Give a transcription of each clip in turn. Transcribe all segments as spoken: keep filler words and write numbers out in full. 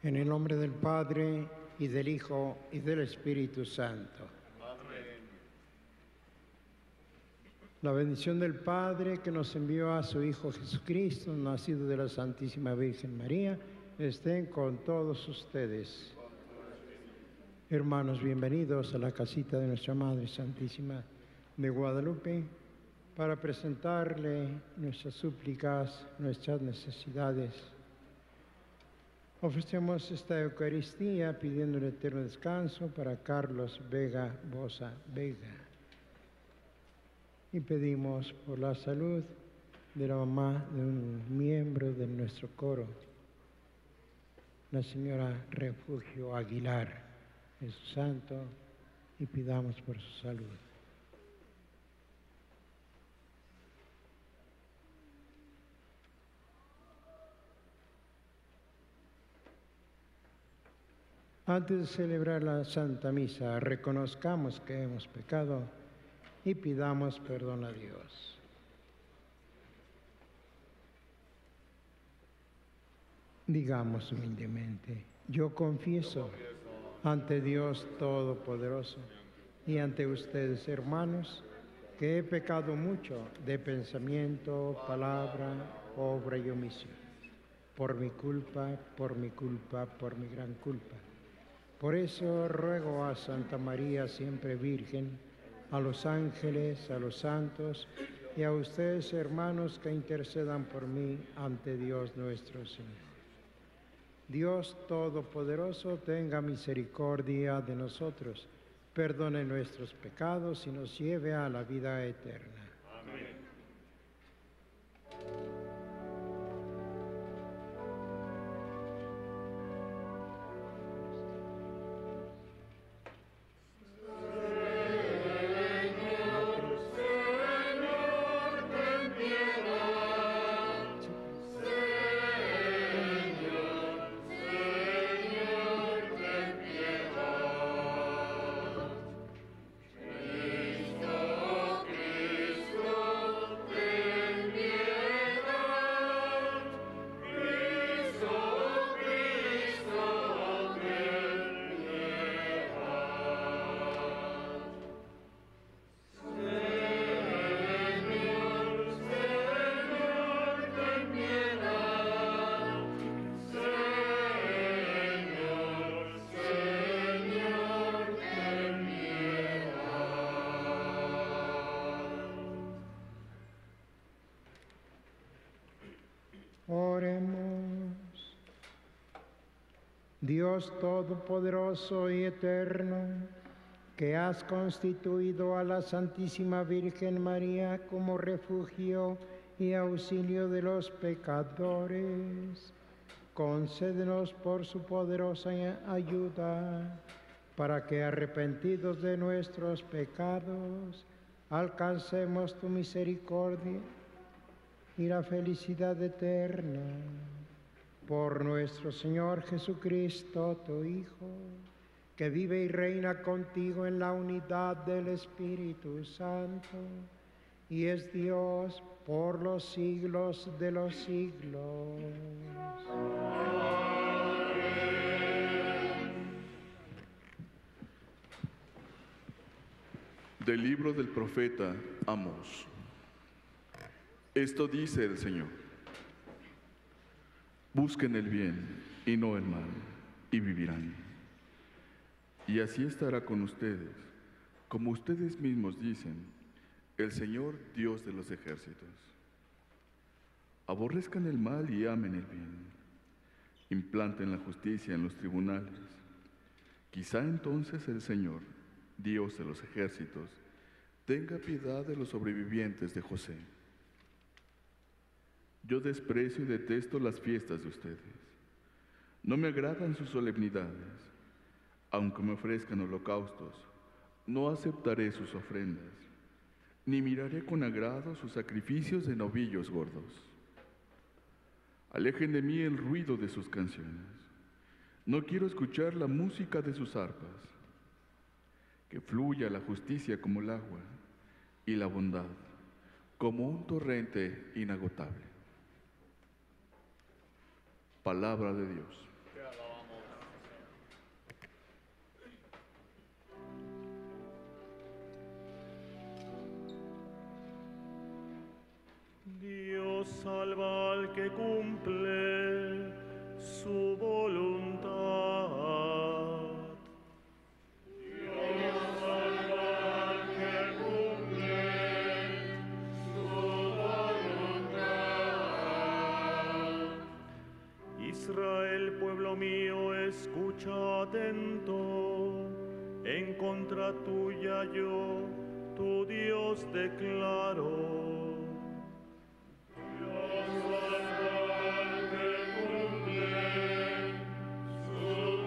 En el nombre del Padre, y del Hijo, y del Espíritu Santo. Amén. La bendición del Padre que nos envió a su Hijo Jesucristo, nacido de la Santísima Virgen María, estén con todos ustedes. Hermanos, bienvenidos a la casita de nuestra Madre Santísima de Guadalupe para presentarle nuestras súplicas, nuestras necesidades. Ofrecemos esta Eucaristía pidiendo el eterno descanso para Carlos Vega Bosa Vega. Y pedimos por la salud de la mamá de un miembro de nuestro coro, la señora Refugio Aguilar, Jesús Santo, y pidamos por su salud. Antes de celebrar la Santa Misa, reconozcamos que hemos pecado y pidamos perdón a Dios. Digamos humildemente, yo confieso ante Dios Todopoderoso y ante ustedes, hermanos, que he pecado mucho de pensamiento, palabra, obra y omisión, por mi culpa, por mi culpa, por mi gran culpa. Por eso ruego a Santa María, siempre Virgen, a los ángeles, a los santos y a ustedes, hermanos, que intercedan por mí ante Dios nuestro Señor. Dios Todopoderoso, tenga misericordia de nosotros, perdone nuestros pecados y nos lleve a la vida eterna. Amén. Dios Todopoderoso y Eterno, que has constituido a la Santísima Virgen María como refugio y auxilio de los pecadores, concédenos por su poderosa ayuda, para que, arrepentidos de nuestros pecados, alcancemos tu misericordia y la felicidad eterna. Por nuestro Señor Jesucristo, tu Hijo, que vive y reina contigo en la unidad del Espíritu Santo, y es Dios por los siglos de los siglos. Del libro del profeta Amós. Esto dice el Señor: busquen el bien y no el mal, y vivirán. Y así estará con ustedes, como ustedes mismos dicen, el Señor Dios de los ejércitos. Aborrezcan el mal y amen el bien. Implanten la justicia en los tribunales. Quizá entonces el Señor, Dios de los ejércitos, tenga piedad de los sobrevivientes de José. Yo desprecio y detesto las fiestas de ustedes. No me agradan sus solemnidades. Aunque me ofrezcan holocaustos, no aceptaré sus ofrendas, ni miraré con agrado sus sacrificios de novillos gordos. Alejen de mí el ruido de sus canciones. No quiero escuchar la música de sus arpas. Que fluya la justicia como el agua y la bondad como un torrente inagotable. Palabra de Dios. Te alabamos, que cumple su voluntad. Dios salva al que cumple su voluntad. Israel, pueblo mío, escucha atento. En contra tuya yo, tu Dios, declaro. Dios salva al que cumple su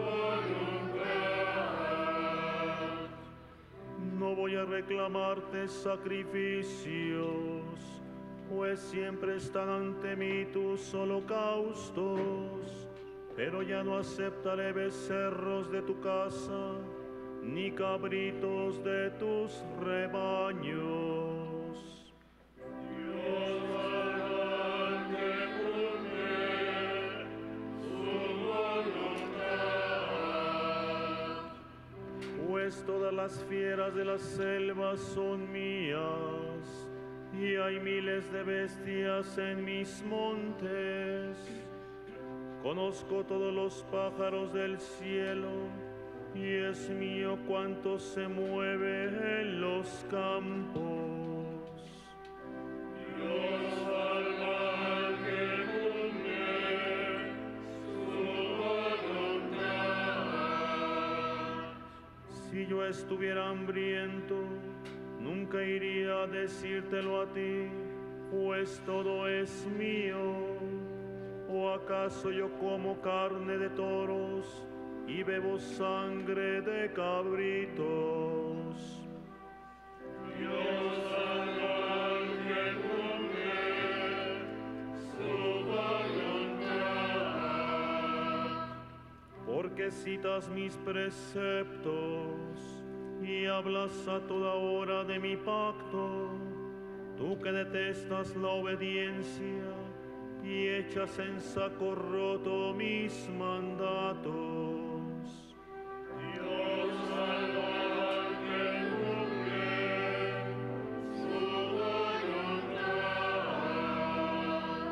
voluntad. No voy a reclamarte sacrificios, pues siempre están ante mí tus holocaustos, pero ya no aceptaré becerros de tu casa, ni cabritos de tus rebaños. Dios salva al que cumple su voluntad. Pues todas las fieras de las selvas son mías, y hay miles de bestias en mis montes. Conozco todos los pájaros del cielo, y es mío cuanto se mueve en los campos. Dios salva al que cumple su voluntad. Si yo estuviera hambriento, nunca iría a decírtelo a ti, pues todo es mío. ¿O acaso yo como carne de toros y bebo sangre de cabritos? Dios salva al que cumple su voluntad. Porque citas mis preceptos y hablas a toda hora de mi pacto, tú que detestas la obediencia y echas en saco roto mis mandatos. Dios salva al que cumple su voluntad.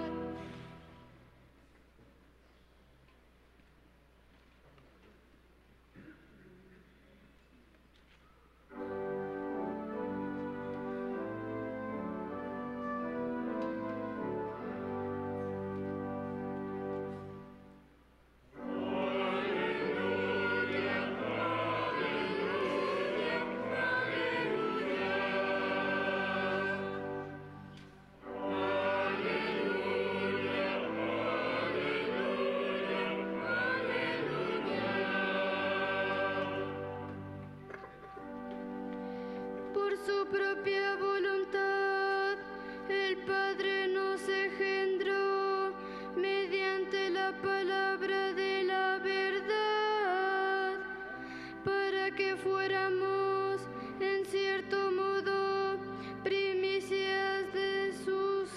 Su propia voluntad, el Padre nos engendró mediante la palabra de la verdad, para que fuéramos, en cierto modo, primicias de sus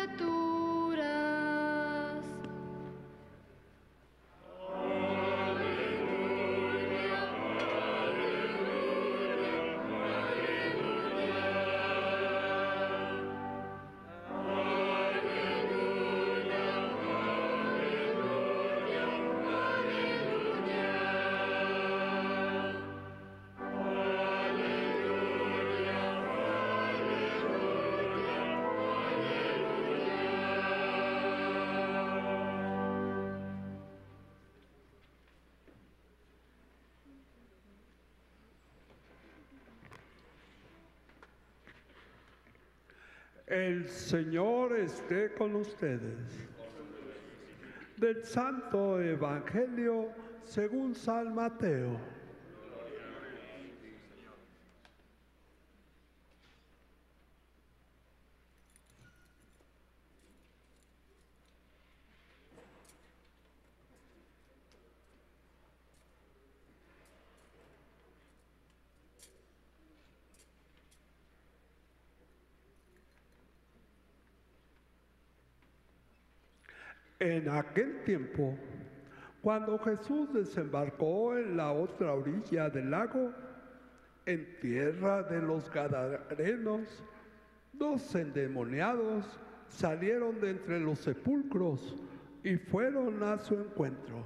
criaturas. El Señor esté con ustedes. Del Santo Evangelio según San Mateo. En aquel tiempo, cuando Jesús desembarcó en la otra orilla del lago, en tierra de los Gadarenos, dos endemoniados salieron de entre los sepulcros y fueron a su encuentro.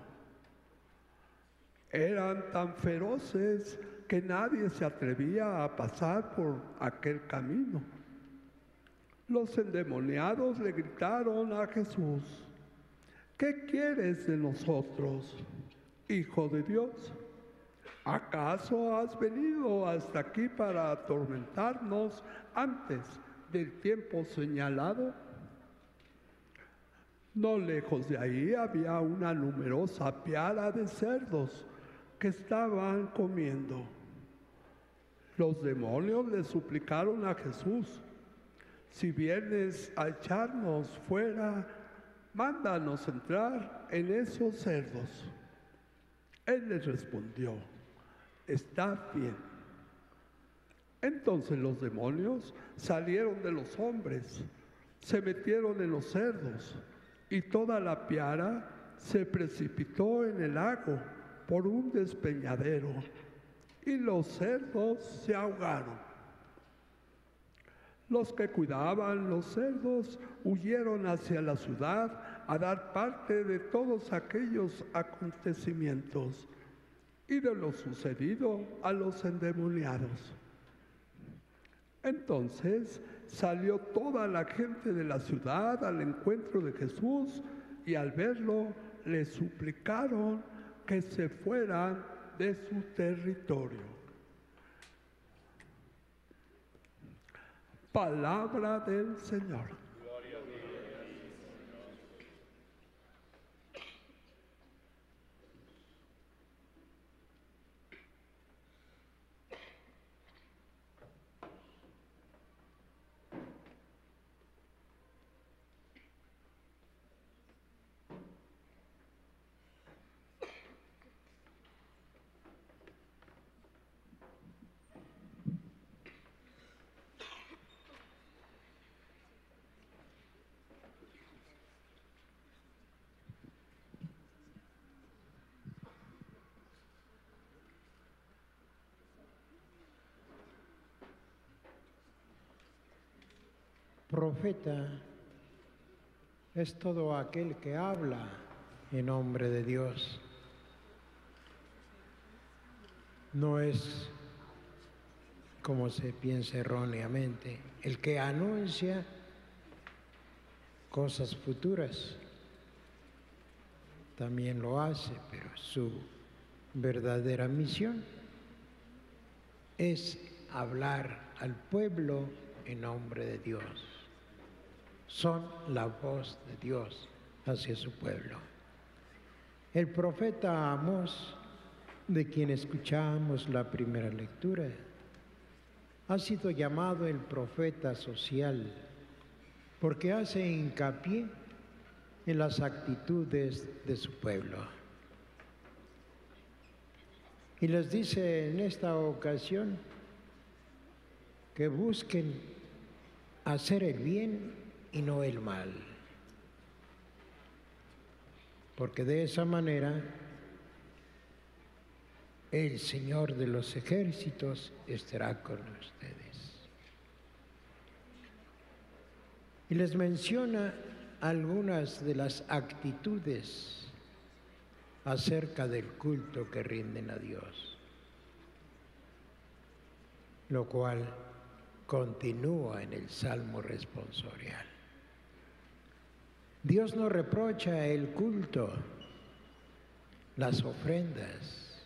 Eran tan feroces que nadie se atrevía a pasar por aquel camino. Los endemoniados le gritaron a Jesús: ¿qué quieres de nosotros, Hijo de Dios? ¿Acaso has venido hasta aquí para atormentarnos antes del tiempo señalado? No lejos de ahí había una numerosa piara de cerdos que estaban comiendo. Los demonios le suplicaron a Jesús: si vienes a echarnos fuera, mándanos entrar en esos cerdos. Él les respondió: está bien. Entonces los demonios salieron de los hombres, se metieron en los cerdos, y toda la piara se precipitó en el lago por un despeñadero, y los cerdos se ahogaron. Los que cuidaban los cerdos huyeron hacia la ciudad a dar parte de todos aquellos acontecimientos y de lo sucedido a los endemoniados. Entonces salió toda la gente de la ciudad al encuentro de Jesús, y al verlo le suplicaron que se fueran de su territorio. Palabra del Señor. Profeta es todo aquel que habla en nombre de Dios. No es, como se piensa erróneamente, el que anuncia cosas futuras. También lo hace, pero su verdadera misión es hablar al pueblo en nombre de Dios. Son la voz de Dios hacia su pueblo. El profeta Amós, de quien escuchamos la primera lectura, ha sido llamado el profeta social porque hace hincapié en las actitudes de su pueblo. Y les dice en esta ocasión que busquen hacer el bien y no el mal, porque de esa manera el Señor de los ejércitos estará con ustedes. Y les menciona algunas de las actitudes acerca del culto que rinden a Dios, lo cual continúa en el Salmo responsorial. Dios no reprocha el culto, las ofrendas,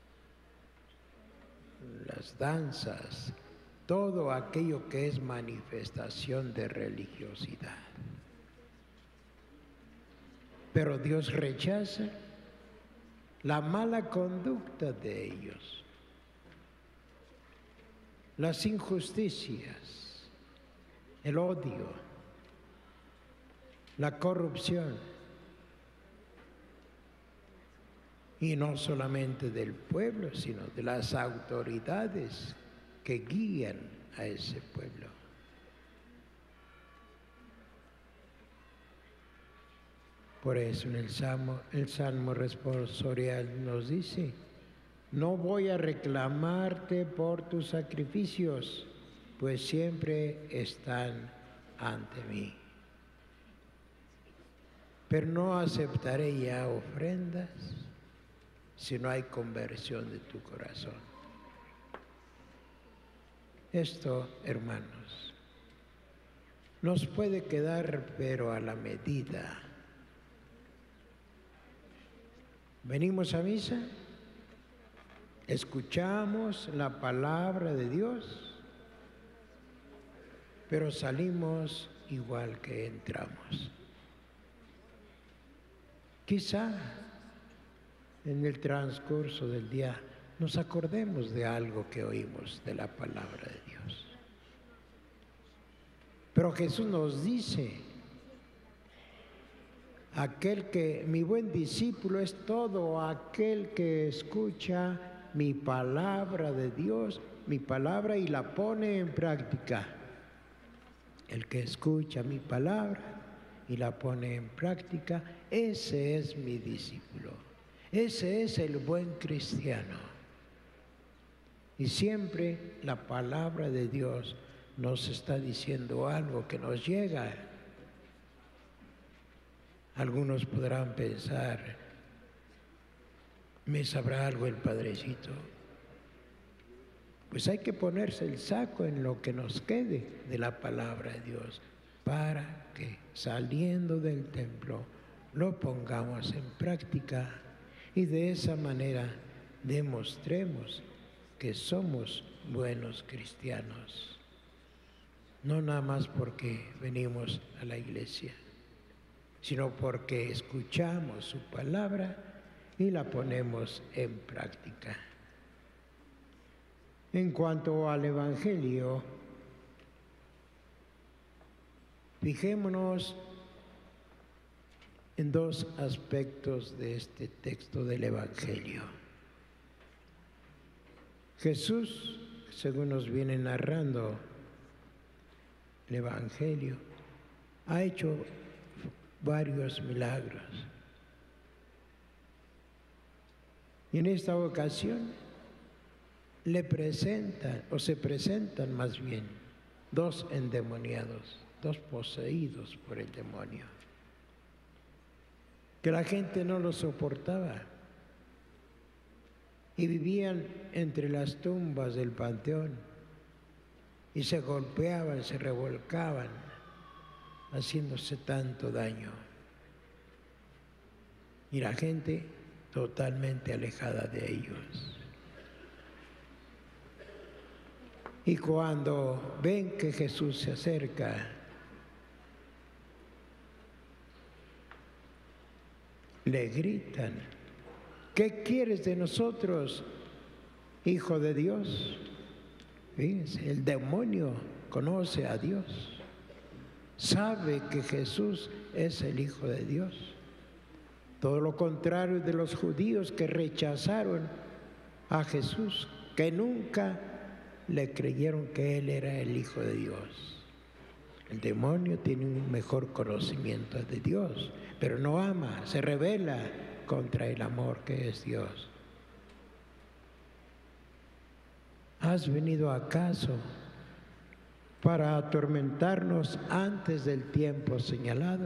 las danzas, todo aquello que es manifestación de religiosidad. Pero Dios rechaza la mala conducta de ellos, las injusticias, el odio, la corrupción, y no solamente del pueblo, sino de las autoridades que guían a ese pueblo. Por eso en el Salmo, el Salmo responsorial nos dice: no voy a reclamarte por tus sacrificios, pues siempre están ante mí. pero no aceptaré ya ofrendas si no hay conversión de tu corazón. Esto, hermanos, nos puede quedar, pero a la medida. Venimos a misa, escuchamos la palabra de Dios, pero salimos igual que entramos. Quizá en el transcurso del día nos acordemos de algo que oímos de la palabra de Dios. Pero Jesús nos dice, aquel que, mi buen discípulo es todo aquel que escucha mi palabra de Dios, mi palabra y la pone en práctica. El que escucha mi palabra y la pone en práctica, ese es mi discípulo. Ese es el buen cristiano. Y siempre la palabra de Dios nos está diciendo algo que nos llega. Algunos podrán pensar, ¿me sabrá algo el Padrecito? Pues hay que ponerse el saco en lo que nos quede de la palabra de Dios para que saliendo del templo lo pongamos en práctica y de esa manera demostremos que somos buenos cristianos, no nada más porque venimos a la iglesia, sino porque escuchamos su palabra y la ponemos en práctica. En cuanto al Evangelio, fijémonos en dos aspectos de este texto del Evangelio. Jesús, según nos viene narrando el Evangelio, ha hecho varios milagros. Y en esta ocasión le presentan, o se presentan más bien, dos endemoniados, dos poseídos por el demonio, que la gente no lo soportaba y vivían entre las tumbas del panteón y se golpeaban, se revolcaban, haciéndose tanto daño. Y la gente totalmente alejada de ellos. Y cuando ven que Jesús se acerca, le gritan, ¿qué quieres de nosotros, Hijo de Dios? Fíjense, el demonio conoce a Dios, sabe que Jesús es el Hijo de Dios. Todo lo contrario de los judíos que rechazaron a Jesús, que nunca le creyeron que Él era el Hijo de Dios. El demonio tiene un mejor conocimiento de Dios, pero no ama, se rebela contra el amor que es Dios. ¿Has venido acaso para atormentarnos antes del tiempo señalado?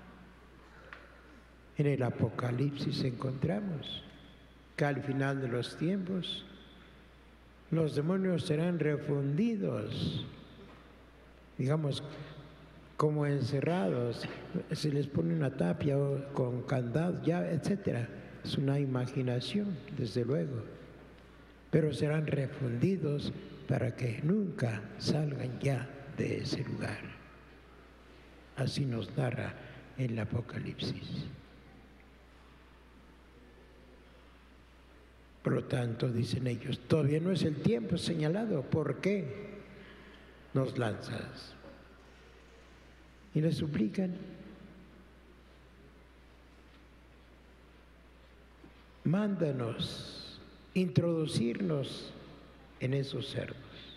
En el Apocalipsis encontramos que al final de los tiempos los demonios serán refundidos, digamos, como encerrados, se les pone una tapia con candados, ya, etcétera. Es una imaginación, desde luego, pero serán refundidos para que nunca salgan ya de ese lugar. Así nos narra el Apocalipsis. Por lo tanto, dicen ellos, todavía no es el tiempo señalado. ¿Por qué nos lanzas? Y le suplican, mándanos introducirnos en esos cerdos.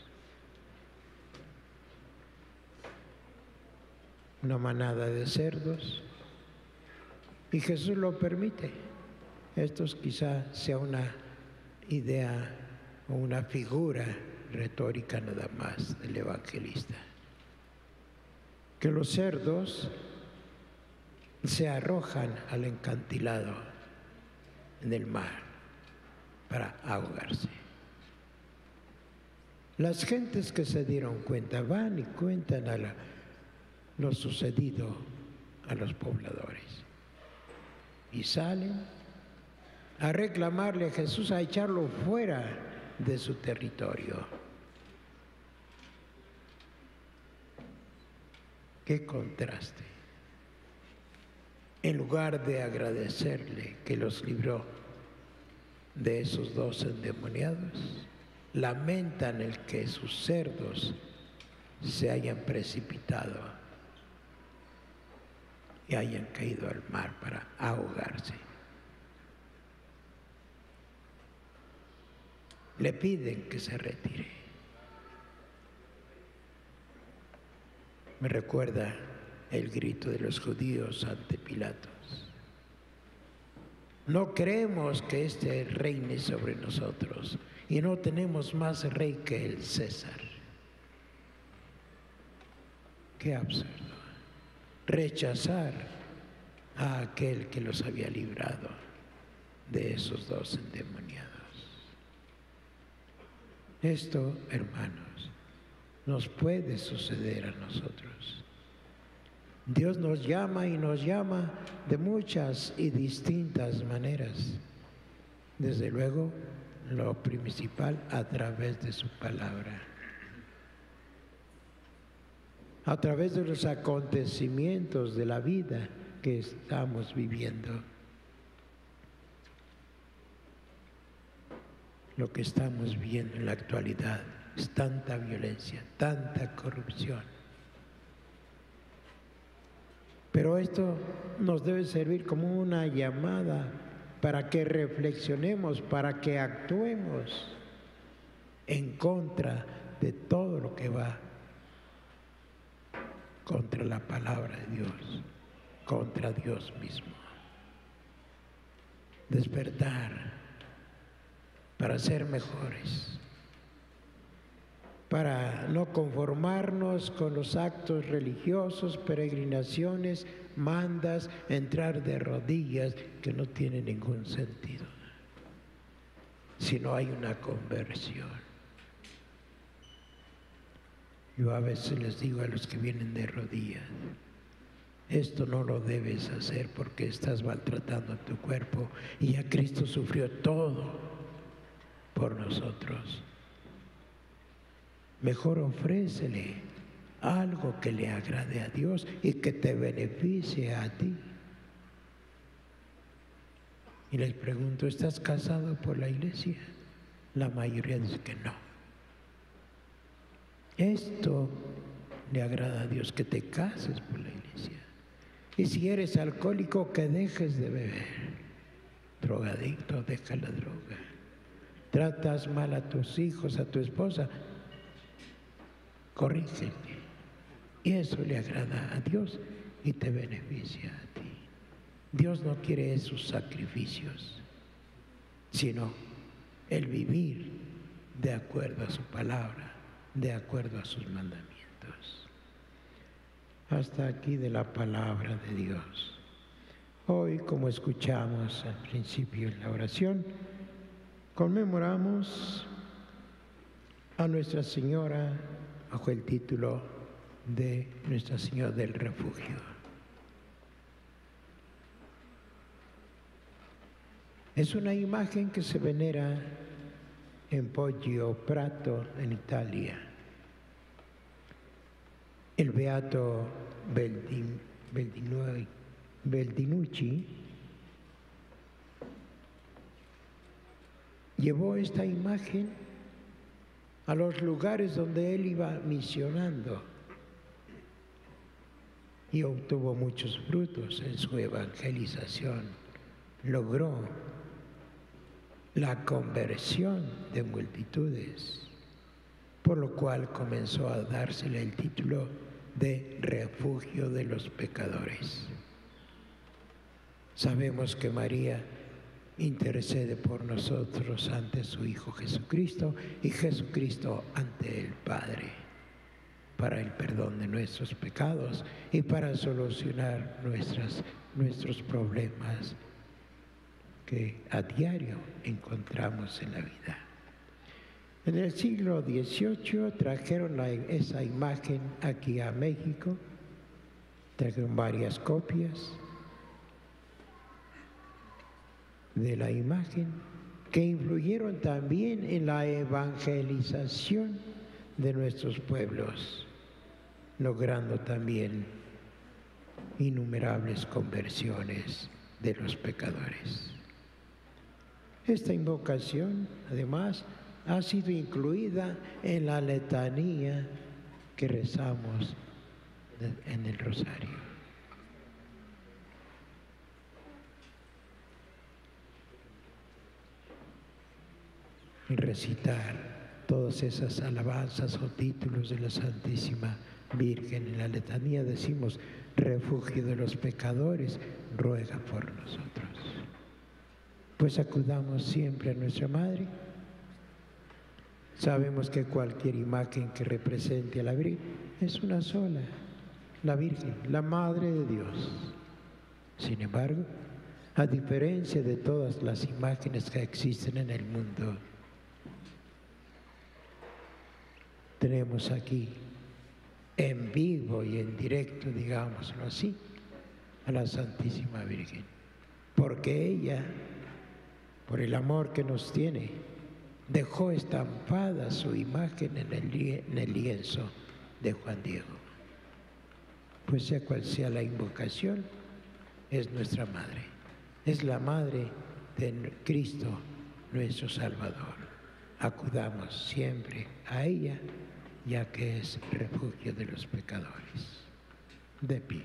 Una manada de cerdos, y Jesús lo permite. Esto quizá sea una idea o una figura retórica nada más del evangelista. Que los cerdos se arrojan al encantilado en el mar para ahogarse. Las gentes que se dieron cuenta van y cuentan a la, lo sucedido a los pobladores y salen a reclamarle a Jesús, a echarlo fuera de su territorio. ¡Qué contraste! En lugar de agradecerle que los libró de esos dos endemoniados, lamentan el que sus cerdos se hayan precipitado y hayan caído al mar para ahogarse. Le piden que se retire. Me recuerda el grito de los judíos ante Pilatos. No creemos que éste reine sobre nosotros y no tenemos más rey que el César. Qué absurdo. Rechazar a aquel que los había librado de esos dos endemoniados. Esto, hermanos, nos puede suceder a nosotros. Dios nos llama y nos llama de muchas y distintas maneras. Desde luego, lo principal a través de su palabra. A través de los acontecimientos de la vida que estamos viviendo. Lo que estamos viendo en la actualidad es tanta violencia, tanta corrupción. Pero esto nos debe servir como una llamada para que reflexionemos, para que actuemos en contra de todo lo que va contra la palabra de Dios, contra Dios mismo. Despertar para ser mejores, para no conformarnos con los actos religiosos, peregrinaciones, mandas, entrar de rodillas, que no tiene ningún sentido, si no hay una conversión. Yo a veces les digo a los que vienen de rodillas, esto no lo debes hacer porque estás maltratando a tu cuerpo y ya Cristo sufrió todo por nosotros. Mejor ofrécele algo que le agrade a Dios y que te beneficie a ti. Y les pregunto, ¿estás casado por la iglesia? La mayoría dice que no. Esto le agrada a Dios, que te cases por la iglesia. Y si eres alcohólico, que dejes de beber. Drogadicto, deja la droga. Tratas mal a tus hijos, a tu esposa, corrígeme. Y eso le agrada a Dios y te beneficia a ti. Dios no quiere esos sacrificios, sino el vivir de acuerdo a su palabra, de acuerdo a sus mandamientos. Hasta aquí de la palabra de Dios. Hoy, como escuchamos al principio en la oración, conmemoramos a Nuestra Señora bajo el título de Nuestra Señora del Refugio. Es una imagen que se venera en Poggio Prato, en Italia. El beato Beldin, Beldinui, Beldinucci llevó esta imagen a los lugares donde él iba misionando y obtuvo muchos frutos en su evangelización. Logró la conversión de multitudes, por lo cual comenzó a dársele el título de refugio de los pecadores. Sabemos que María intercede por nosotros ante su Hijo Jesucristo y Jesucristo ante el Padre, para el perdón de nuestros pecados y para solucionar nuestras, nuestros problemas que a diario encontramos en la vida. En el siglo dieciocho trajeron la, esa imagen aquí a México, trajeron varias copias de la imagen que influyeron también en la evangelización de nuestros pueblos, logrando también innumerables conversiones de los pecadores. Esta invocación, además, ha sido incluida en la letanía que rezamos en el rosario. Y recitar todas esas alabanzas o títulos de la Santísima Virgen. En la letanía decimos: refugio de los pecadores, ruega por nosotros. Pues acudamos siempre a nuestra Madre. Sabemos que cualquier imagen que represente a la Virgen es una sola, la Virgen, la Madre de Dios. Sin embargo, a diferencia de todas las imágenes que existen en el mundo, tenemos aquí en vivo y en directo, digámoslo así, a la Santísima Virgen, porque ella, por el amor que nos tiene, dejó estampada su imagen en el, en el lienzo de Juan Diego. Pues sea cual sea la invocación, es nuestra Madre, es la Madre de Cristo, nuestro Salvador. Acudamos siempre a ella, ya que es refugio de los pecadores. De pie.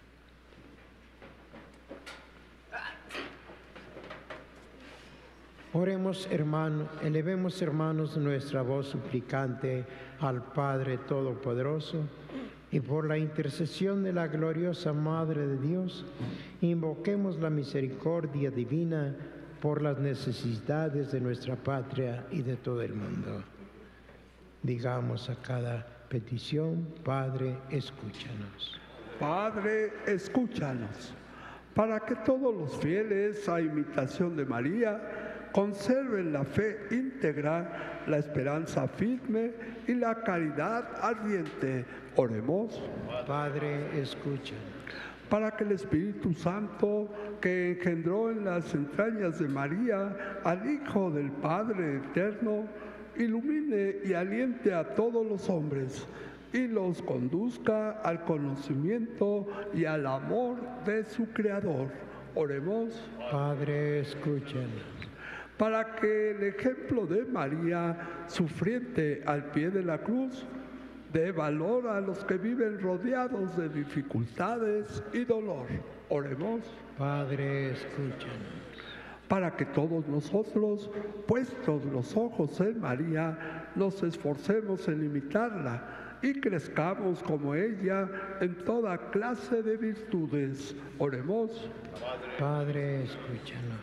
Oremos, hermanos, elevemos, hermanos, nuestra voz suplicante al Padre Todopoderoso, y por la intercesión de la gloriosa Madre de Dios, invoquemos la misericordia divina por las necesidades de nuestra patria y de todo el mundo. Digamos a cada petición: Padre, escúchanos. Padre, escúchanos, para que todos los fieles, a imitación de María, conserven la fe íntegra, la esperanza firme y la caridad ardiente. Oremos. Padre, escúchanos. Para que el Espíritu Santo, que engendró en las entrañas de María al Hijo del Padre eterno, ilumine y aliente a todos los hombres y los conduzca al conocimiento y al amor de su Creador. Oremos. Padre, escúchanos. Para que el ejemplo de María, sufriente al pie de la cruz, dé valor a los que viven rodeados de dificultades y dolor. Oremos. Padre, escúchanos. Para que todos nosotros, puestos los ojos en María, nos esforcemos en imitarla y crezcamos como ella en toda clase de virtudes. Oremos. Padre, escúchanos.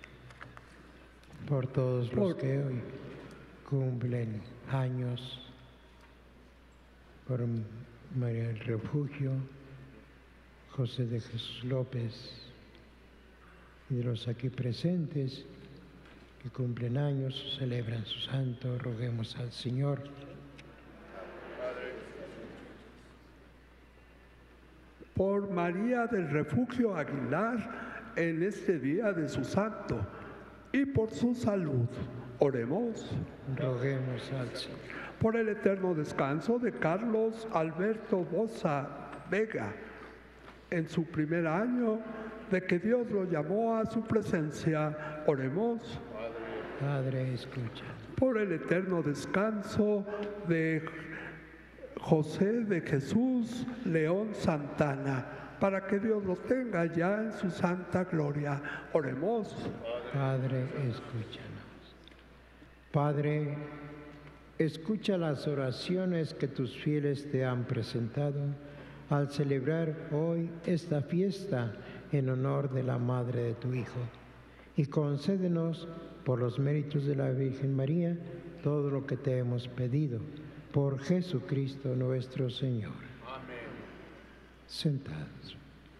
Por todos los Por... que hoy cumplen años, por María del Refugio, José de Jesús López, y de los aquí presentes que cumplen años, celebran su santo, roguemos al Señor. Por María del Refugio Aguilar, en este día de su santo, y por su salud, oremos. Roguemos al Señor. Por el eterno descanso de Carlos Alberto Boza Vega, en su primer año de que Dios lo llamó a su presencia, oremos. Padre, escucha. Por el eterno descanso de José de Jesús León Santana, para que Dios los tenga ya en su santa gloria, oremos. Padre, escúchanos. Padre, escucha las oraciones que tus fieles te han presentado al celebrar hoy esta fiesta en honor de la Madre de tu Hijo, y concédenos, por los méritos de la Virgen María, todo lo que te hemos pedido, Por Jesucristo nuestro Señor. Amén. Sentados.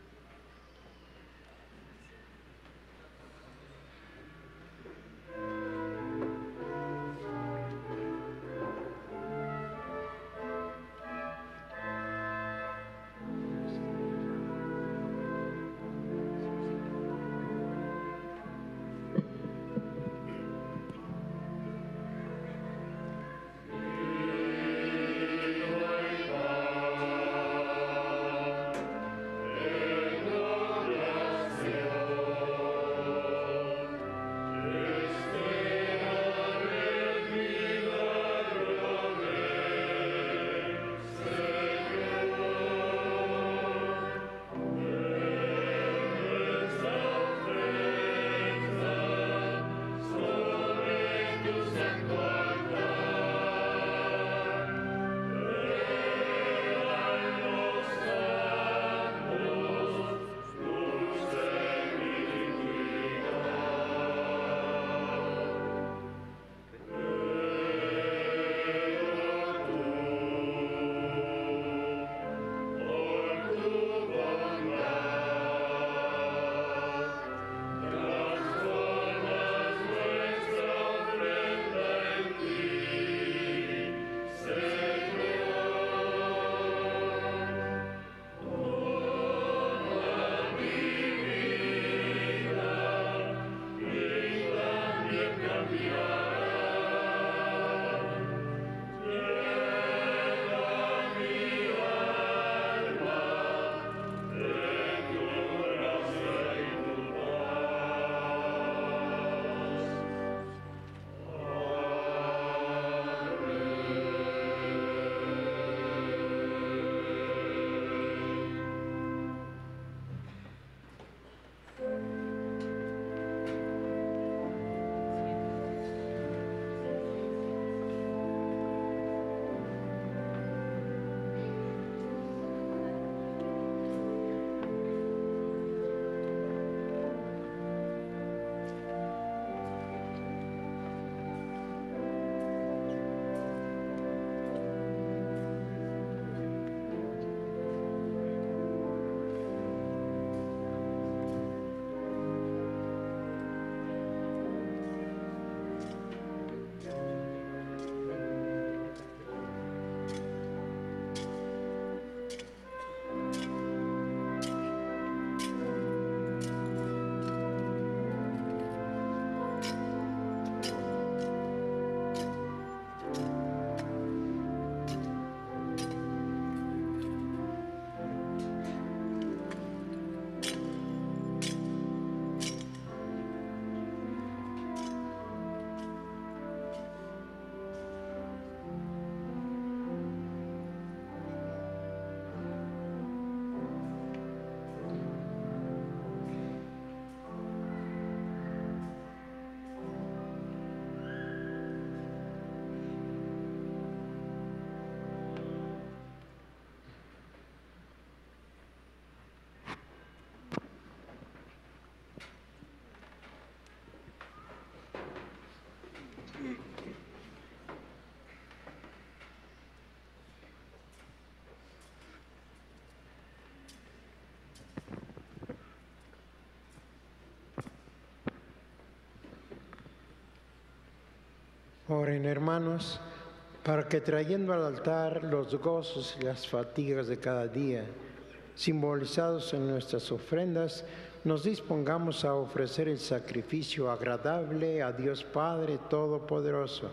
Oren, hermanos, para que trayendo al altar los gozos y las fatigas de cada día, simbolizados en nuestras ofrendas, nos dispongamos a ofrecer el sacrificio agradable a Dios Padre Todopoderoso.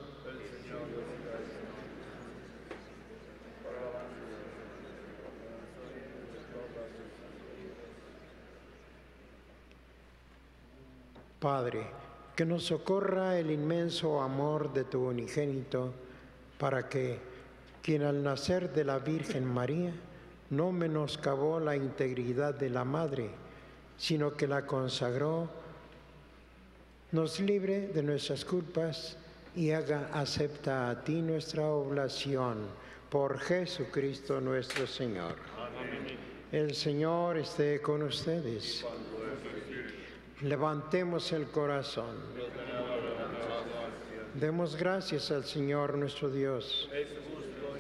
Padre, que nos socorra el inmenso amor de tu unigénito, para que, quien al nacer de la Virgen María, no menoscabó la integridad de la Madre, sino que la consagró, nos libre de nuestras culpas y haga acepta a ti nuestra oblación, por Jesucristo nuestro Señor. Amén. El Señor esté con ustedes. Levantemos el corazón. Demos gracias al Señor nuestro Dios.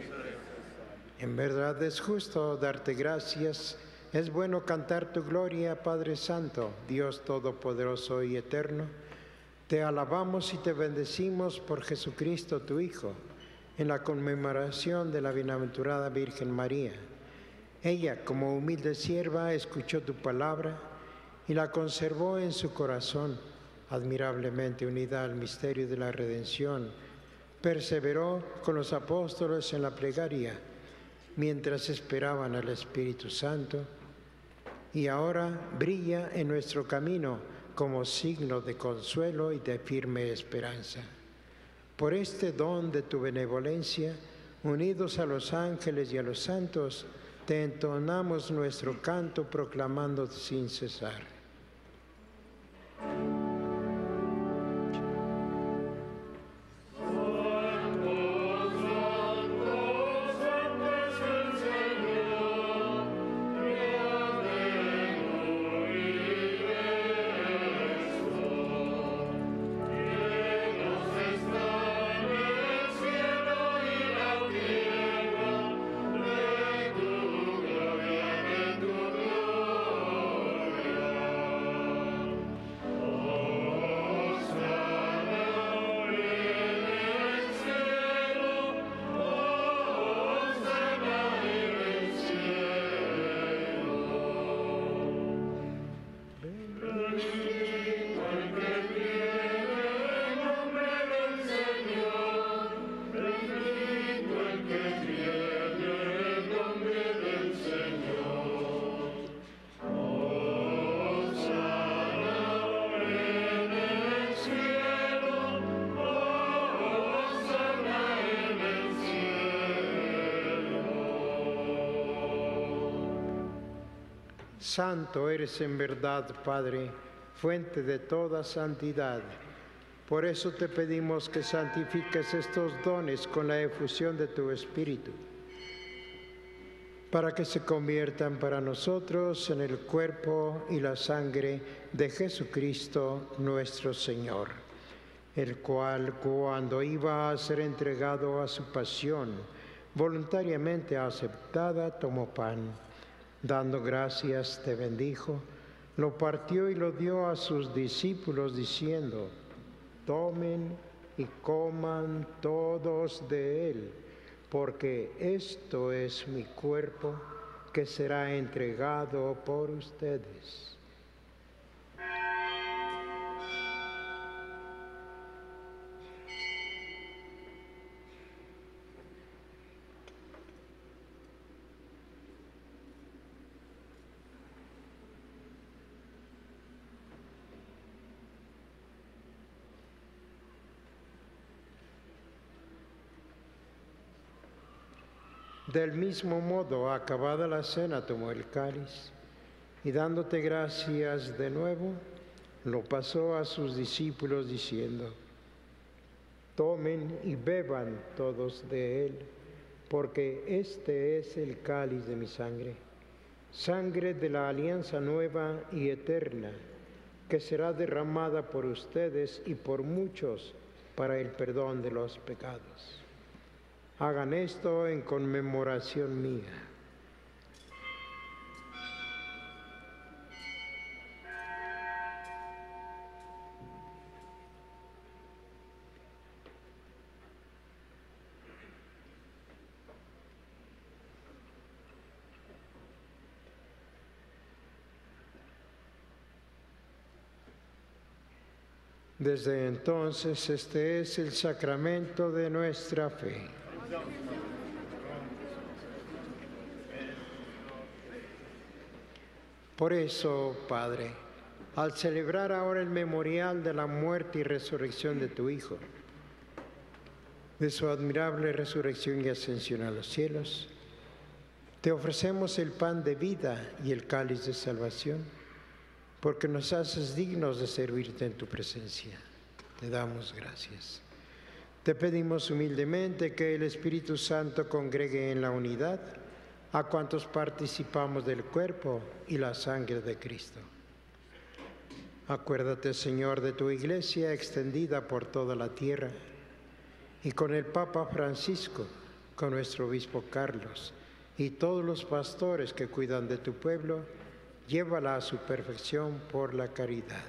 En verdad es justo darte gracias, es bueno cantar tu gloria, Padre Santo, Dios Todopoderoso y Eterno. Te alabamos y te bendecimos por Jesucristo, tu Hijo, en la conmemoración de la bienaventurada Virgen María. Ella, como humilde sierva, escuchó tu palabra y la conservó en su corazón, admirablemente unida al misterio de la redención. Perseveró con los apóstoles en la plegaria, mientras esperaban al Espíritu Santo, y ahora brilla en nuestro camino como signo de consuelo y de firme esperanza. Por este don de tu benevolencia, unidos a los ángeles y a los santos, te entonamos nuestro canto proclamando sin cesar. Santo eres en verdad, Padre, fuente de toda santidad. Por eso te pedimos que santifiques estos dones con la efusión de tu Espíritu, para que se conviertan para nosotros en el cuerpo y la sangre de Jesucristo nuestro Señor, el cual, cuando iba a ser entregado a su pasión, voluntariamente aceptada, tomó pan. Dando gracias, te bendijo, lo partió y lo dio a sus discípulos, diciendo: tomen y coman todos de él, porque esto es mi cuerpo que será entregado por ustedes. Del mismo modo, acabada la cena, tomó el cáliz y dándote gracias de nuevo, lo pasó a sus discípulos diciendo: tomen y beban todos de él, porque este es el cáliz de mi sangre, sangre de la alianza nueva y eterna, que será derramada por ustedes y por muchos para el perdón de los pecados. Hagan esto en conmemoración mía. Desde entonces, este es el sacramento de nuestra fe. Por eso, Padre, al celebrar ahora el memorial de la muerte y resurrección de tu Hijo, de su admirable resurrección y ascensión a los cielos, te ofrecemos el pan de vida y el cáliz de salvación, porque nos haces dignos de servirte en tu presencia. Te damos gracias. Te pedimos humildemente que el Espíritu Santo congregue en la unidad a cuantos participamos del cuerpo y la sangre de Cristo. Acuérdate, Señor, de tu Iglesia extendida por toda la tierra, y con el Papa Francisco, con nuestro Obispo Carlos, y todos los pastores que cuidan de tu pueblo, llévala a su perfección por la caridad.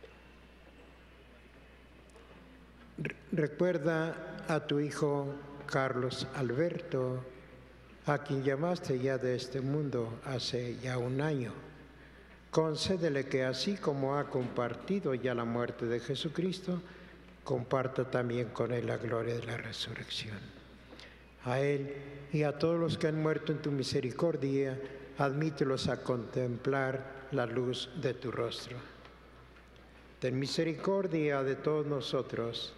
Recuerda a tu hijo Carlos Alberto, a quien llamaste ya de este mundo hace ya un año. Concédele que así como ha compartido ya la muerte de Jesucristo, comparta también con él la gloria de la resurrección. A él y a todos los que han muerto en tu misericordia, admítelos a contemplar la luz de tu rostro. Ten misericordia de todos nosotros,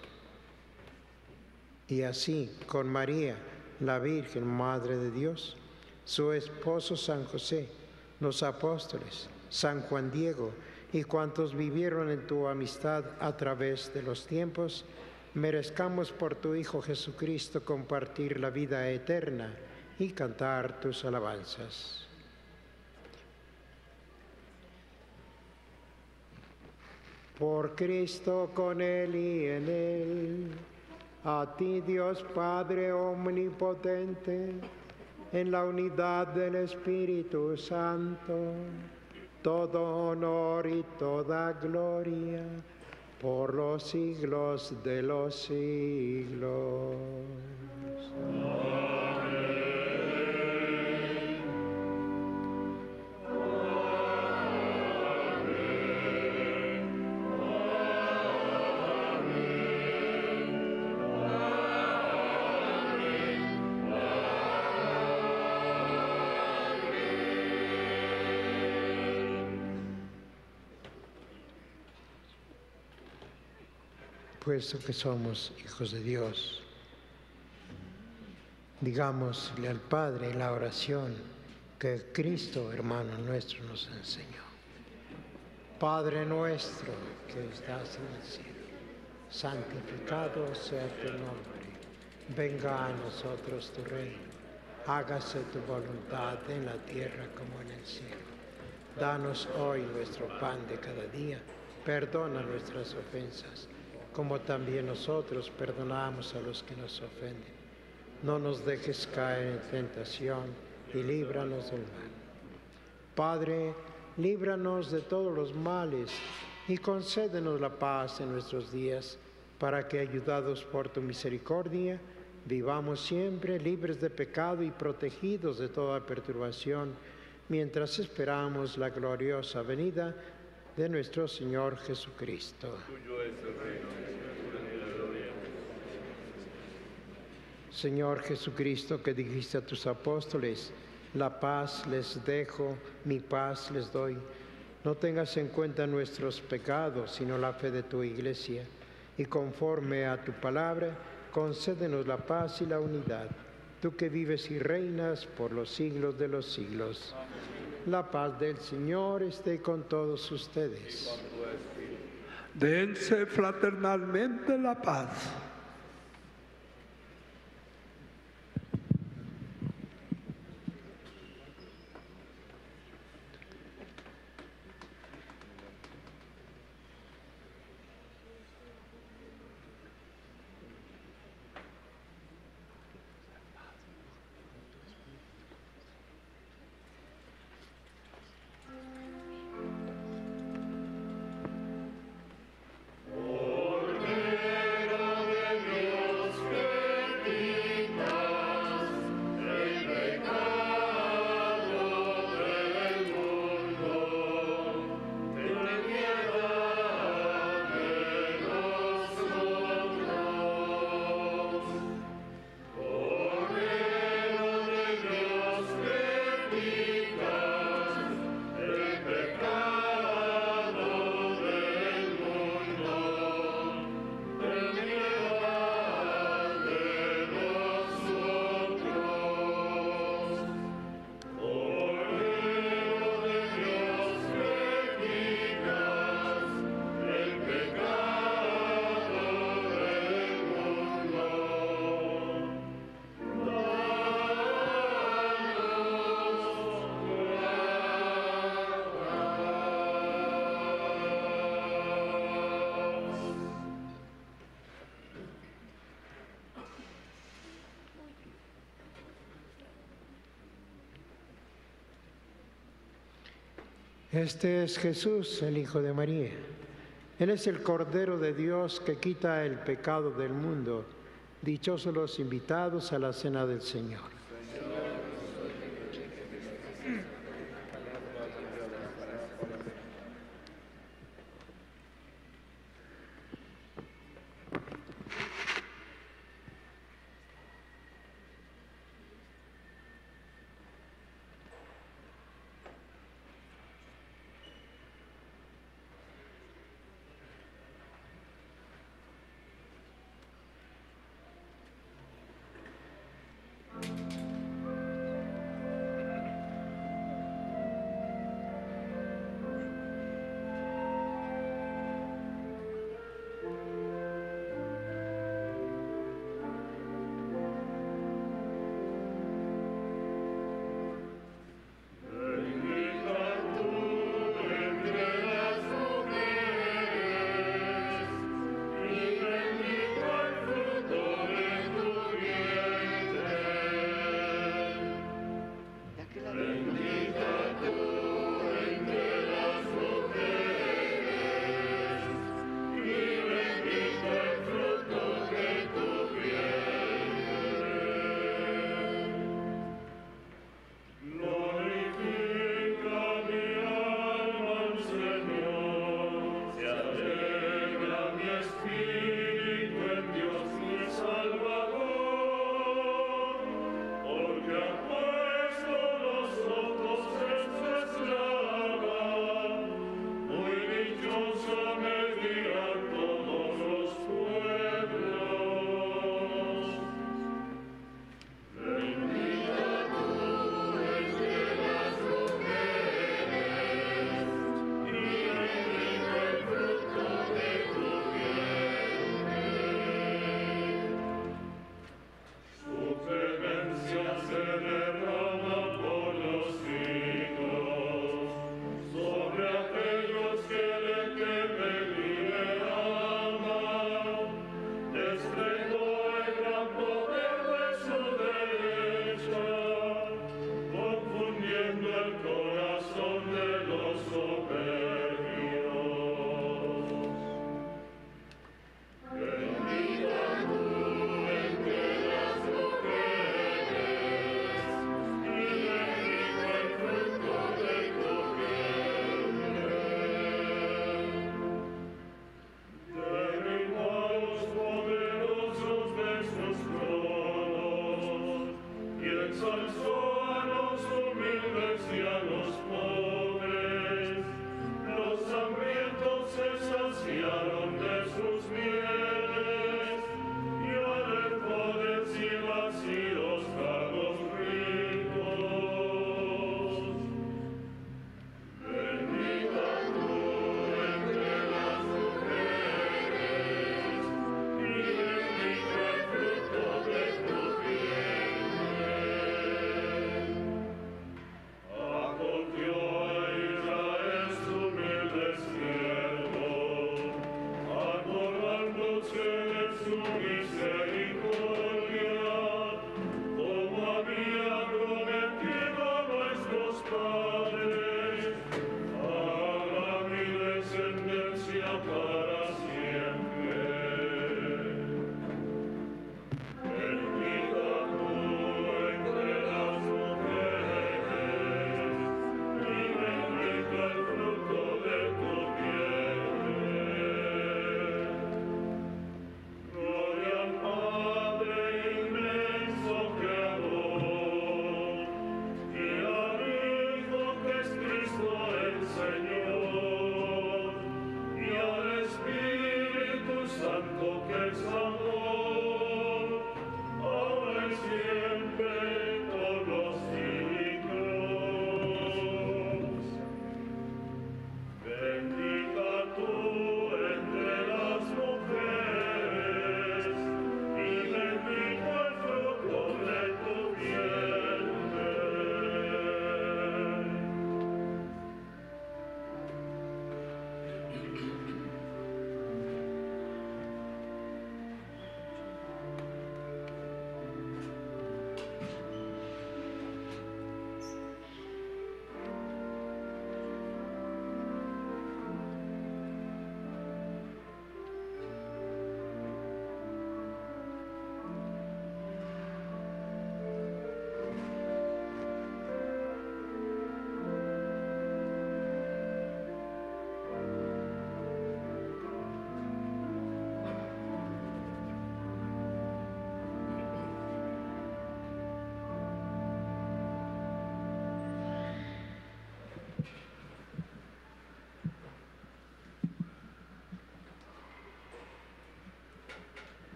y así con María, la Virgen Madre de Dios, su esposo San José, los apóstoles, San Juan Diego y cuantos vivieron en tu amistad a través de los tiempos, merezcamos por tu Hijo Jesucristo compartir la vida eterna y cantar tus alabanzas. Por Cristo, con Él y en Él, a ti Dios Padre omnipotente, en la unidad del Espíritu Santo, todo honor y toda gloria por los siglos de los siglos. Puesto que somos hijos de Dios, digámosle al Padre en la oración que Cristo, hermano nuestro, nos enseñó. Padre nuestro que estás en el cielo, santificado sea tu nombre. Venga a nosotros tu reino. Hágase tu voluntad en la tierra como en el cielo. Danos hoy nuestro pan de cada día. Perdona nuestras ofensas, como también nosotros perdonamos a los que nos ofenden. No nos dejes caer en tentación y líbranos del mal. Padre, líbranos de todos los males y concédenos la paz en nuestros días, para que, ayudados por tu misericordia, vivamos siempre libres de pecado y protegidos de toda perturbación, mientras esperamos la gloriosa venida de nuestro Señor Jesucristo. Tuyo es el reino, y la gloria. Señor Jesucristo, que dijiste a tus apóstoles, la paz les dejo, mi paz les doy. No tengas en cuenta nuestros pecados, sino la fe de tu Iglesia. Y conforme a tu palabra, concédenos la paz y la unidad. Tú que vives y reinas por los siglos de los siglos. La paz del Señor esté con todos ustedes. Dense fraternalmente la paz. Cordero de Este es Jesús, el Hijo de María. Él es el Cordero de Dios que quita el pecado del mundo. Dichosos los invitados a la cena del Señor.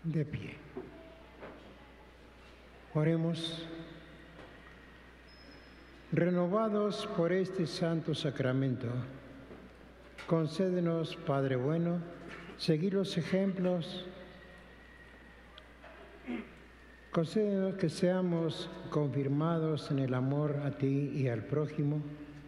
De pie. Oremos. Renovados por este santo sacramento, concédenos, Padre bueno, seguir los ejemplos. Concédenos que seamos confirmados en el amor a ti y al prójimo,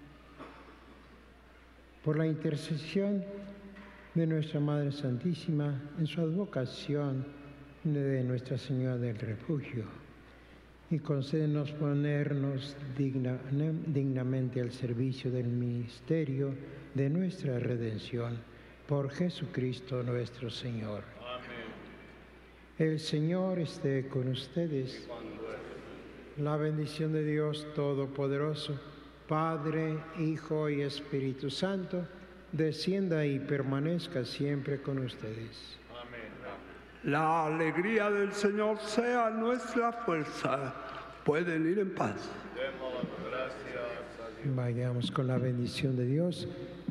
por la intercesión de nuestra Madre Santísima en su advocación de Nuestra Señora del Refugio, y concédenos ponernos digna, dignamente al servicio del ministerio de nuestra redención, por Jesucristo nuestro Señor. Amén. El Señor esté con ustedes. La bendición de Dios Todopoderoso, Padre, Hijo y Espíritu Santo, descienda y permanezca siempre con ustedes. La alegría del Señor sea nuestra fuerza. Pueden ir en paz. Demos gracias a Dios. Vayamos con la bendición de Dios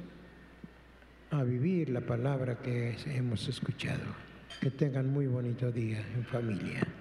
a vivir la palabra que hemos escuchado. Que tengan muy bonito día en familia.